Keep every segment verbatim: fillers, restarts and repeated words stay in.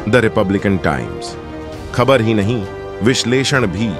The Republican times, खबर ही नहीं विश्लेषण भी।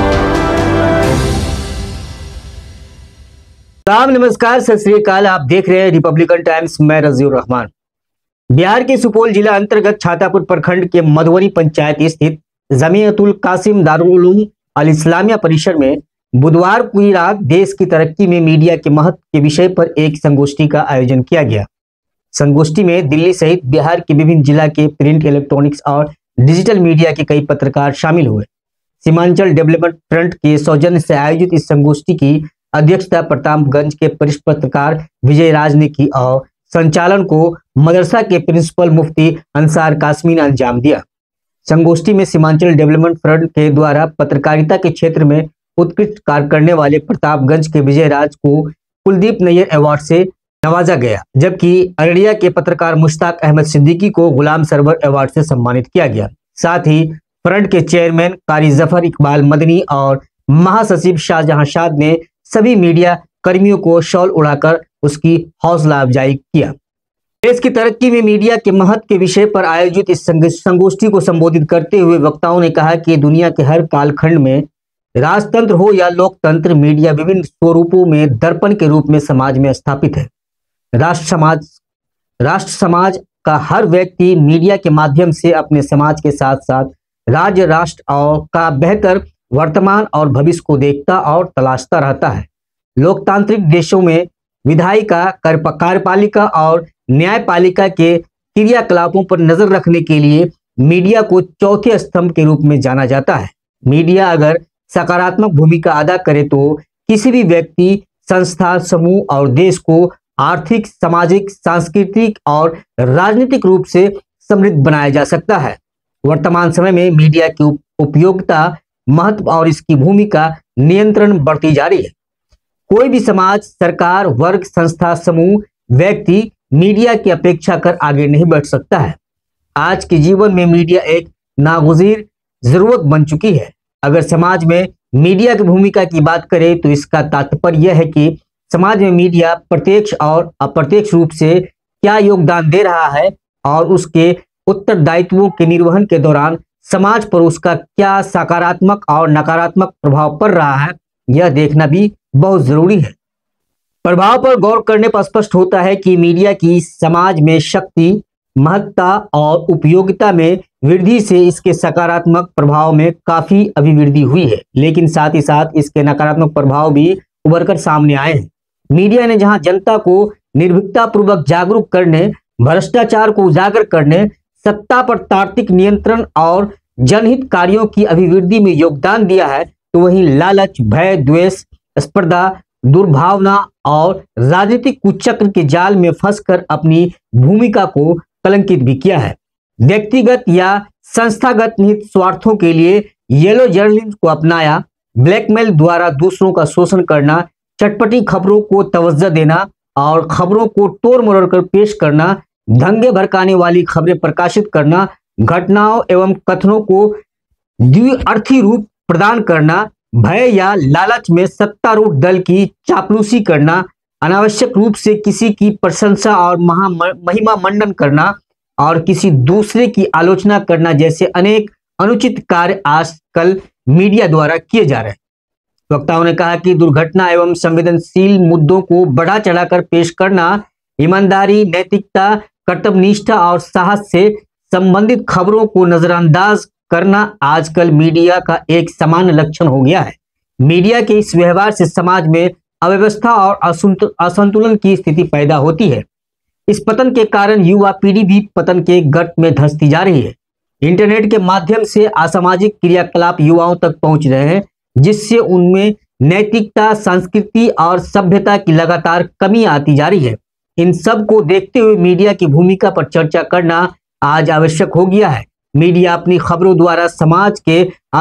साहब नमस्कार, सत श्री अकाल। आप देख रहे हैं रिपब्लिकन टाइम्स, मैं रजीउर रहमान। बिहार के सुपौल जिला अंतर्गत छातापुर प्रखंड के मधुबनी पंचायत स्थित जमीयतुल कासिम दारुल उलूम अल इस्लामिया परिसर में बुधवार की रात देश की तरक्की में मीडिया के महत्व के विषय पर एक संगोष्ठी का आयोजन किया गया। संगोष्ठी में दिल्ली सहित बिहार के विभिन्न जिला के प्रिंट, इलेक्ट्रॉनिक्स और डिजिटल मीडिया के कई पत्रकार शामिल हुए। सीमांचल डेवलपमेंट फ्रंट के सौजन्य से आयोजित इस संगोष्ठी की अध्यक्षता प्रतापगंज के वरिष्ठ पत्रकार विजय राज ने की और संचालन को मदरसा के प्रिंसिपल मुफ्ती अंसार कासमी ने अंजाम दिया। संगोष्ठी में सीमांचल डेवलपमेंट फ्रंट के द्वारा पत्रकारिता के क्षेत्र में उत्कृष्ट कार्य करने वाले प्रतापगंज के विजय राज को कुलदीप नैयर अवार्ड से नवाजा गया, जबकि अररिया के पत्रकार मुश्ताक अहमद सिद्दीकी को गुलाम सरवर अवार्ड से सम्मानित किया गया। साथ ही फ्रंट के चेयरमैन कारी जफर इकबाल मदनी और महासचिव शाहजहां शाद ने सभी मीडिया कर्मियों को शॉल उड़ाकर उसकी हौसला अफजाई किया। देश की तरक्की में मीडिया के महत्व के विषय पर आयोजित इस संगोष्ठी को संबोधित करते हुए वक्ताओं ने कहा कि दुनिया के हर कालखंड में राजतंत्र हो या लोकतंत्र, मीडिया विभिन्न स्वरूपों में दर्पण के रूप में समाज में स्थापित है। राष्ट्र समाज राष्ट्र समाज का हर व्यक्ति मीडिया के माध्यम से अपने समाज के साथ साथ राज्य, राष्ट्र और का बेहतर वर्तमान और भविष्य को देखता और तलाशता रहता है। लोकतांत्रिक देशों में विधायिका, कार्यपालिका और न्यायपालिका के क्रियाकलापों पर नजर रखने के लिए मीडिया को चौथे स्तंभ के रूप में जाना जाता है। मीडिया अगर सकारात्मक भूमिका अदा करे तो किसी भी व्यक्ति, संस्था, समूह और देश को आर्थिक, सामाजिक, सांस्कृतिक और राजनीतिक रूप से समृद्ध बनाया जा सकता है। वर्तमान समय में मीडिया की उपयोगिता, महत्व और इसकी भूमिका नियंत्रण बढ़ती जा रही है। कोई भी समाज, सरकार, वर्ग, संस्था, समूह, व्यक्ति मीडिया की अपेक्षा कर आगे नहीं बढ़ सकता है। आज के जीवन में मीडिया एक नागुज़ीर जरूरत बन चुकी है। अगर समाज में मीडिया की भूमिका की बात करें तो इसका तात्पर्य यह है कि समाज में मीडिया प्रत्यक्ष और अप्रत्यक्ष रूप से क्या योगदान दे रहा है और उसके उत्तरदायित्वों के निर्वहन के दौरान समाज पर उसका क्या सकारात्मक और नकारात्मक प्रभाव पड़ रहा है, यह देखना भी बहुत जरूरी है। प्रभाव पर गौर करने पर स्पष्ट होता है कि मीडिया की समाज में शक्ति, महत्ता और उपयोगिता में वृद्धि से इसके सकारात्मक प्रभाव में काफी अभिवृद्धि हुई है, लेकिन साथ ही साथ इसके नकारात्मक प्रभाव भी उभरकर सामने आए हैं। मीडिया ने जहां जनता को निर्भीकता पूर्वक जागरूक करने, भ्रष्टाचार को उजागर करने, सत्ता पर तार्किक नियंत्रण और जनहित कार्यों की अभिवृद्धि में योगदान दिया है, तो वहीं लालच, भय, द्वेष, स्पर्धा, दुर्भावना और राजनीतिक कुचक्र के जाल में फंसकर अपनी भूमिका को कलंकित भी किया है। व्यक्तिगत या संस्थागत निहित स्वार्थों के लिए येलो जर्नलिज्म को अपनाया, ब्लैकमेल द्वारा दूसरों का शोषण करना, चटपटी खबरों को तवज्जो देना और खबरों को तोड़ मरोड़ कर पेश करना, दंगे भड़काने वाली खबरें प्रकाशित करना, घटनाओं एवं कथनों को द्विअर्थी रूप प्रदान करना, भय या लालच में सत्तारूढ़ दल की चापलूसी करना, अनावश्यक रूप से किसी की प्रशंसा और महा महिमा मंडन करना और किसी दूसरे की आलोचना करना जैसे अनेक अनुचित कार्य आजकल मीडिया द्वारा किए जा रहे हैं। वक्ताओं ने कहा कि दुर्घटना एवं संवेदनशील मुद्दों को बढ़ा चढ़ाकर पेश करना, ईमानदारी, नैतिकता, कर्तव्यनिष्ठा और साहस से संबंधित खबरों को नजरअंदाज करना आजकल मीडिया का एक सामान्य लक्षण हो गया है। मीडिया के इस व्यवहार से समाज में अव्यवस्था और असंतुलन की स्थिति पैदा होती है। इस पतन के कारण युवा पीढ़ी भी पतन के गट में धंसती जा रही है। इंटरनेट के माध्यम से असामाजिक क्रियाकलाप युवाओं तक पहुंच रहे हैं, जिससे उनमें नैतिकता, संस्कृति और सभ्यता की लगातार कमी आती जा रही है। इन सब को देखते हुए मीडिया की भूमिका पर चर्चा करना आज आवश्यक हो गया है। मीडिया अपनी खबरों द्वारा समाज के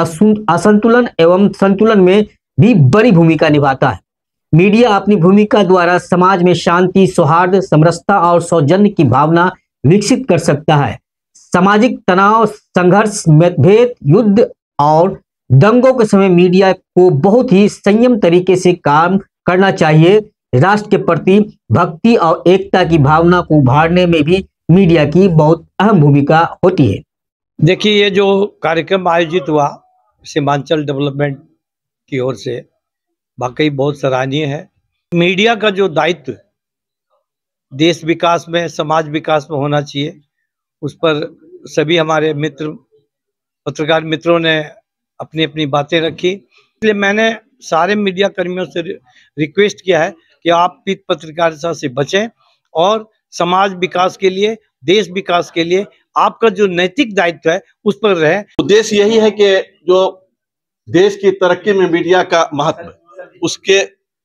असंतुलन एवं संतुलन में भी बड़ी भूमिका निभाता है। मीडिया अपनी भूमिका द्वारा समाज में शांति, सौहार्द, समरसता और सौजन्य की भावना विकसित कर सकता है। सामाजिक तनाव, संघर्ष, मतभेद, युद्ध और दंगों के समय मीडिया को बहुत ही संयम तरीके से काम करना चाहिए। राष्ट्र के प्रति भक्ति और एकता की भावना को उभारने में भी मीडिया की बहुत अहम भूमिका होती है। देखिए, ये जो कार्यक्रम आयोजित हुआ सीमांचल डेवलपमेंट की ओर से वाकई बहुत सराहनीय है। मीडिया का जो दायित्व देश विकास में, समाज विकास में होना चाहिए, उस पर सभी हमारे मित्र पत्रकार मित्रों ने अपनी अपनी बातें रखी। इसलिए मैंने सारे मीडिया कर्मियों से रिक्वेस्ट किया है कि आप भी पत्रकारिता से बचें और समाज विकास के लिए, देश विकास के लिए आपका जो नैतिक दायित्व है उस पर रहे। उद्देश्य यही है कि जो देश की तरक्की में मीडिया का महत्व, उसके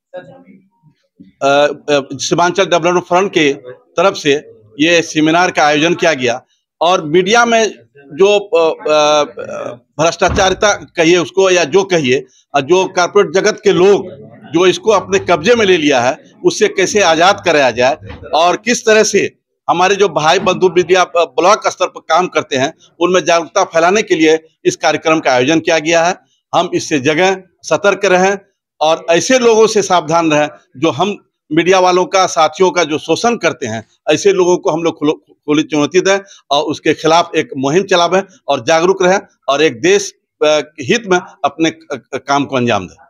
सीमांचल डेवलपमेंट फ्रंट के तरफ से ये सेमिनार का आयोजन किया गया। और मीडिया में जो भ्रष्टाचारिता कहिए उसको या जो कहिए, जो कॉर्पोरेट जगत के लोग जो इसको अपने कब्जे में ले लिया है, उससे कैसे आजाद कराया जाए और किस तरह से हमारे जो भाई बंधु मीडिया ब्लॉक स्तर पर काम करते हैं उनमें जागरूकता फैलाने के लिए इस कार्यक्रम का आयोजन किया गया है। हम इससे जगह सतर्क रहें और ऐसे लोगों से सावधान रहें जो हम मीडिया वालों का, साथियों का जो शोषण करते हैं, ऐसे लोगों को हम लोग खुली चुनौती दें और उसके खिलाफ एक मुहिम चलावें और जागरूक रहें और एक देश हित में अपने काम को अंजाम दें।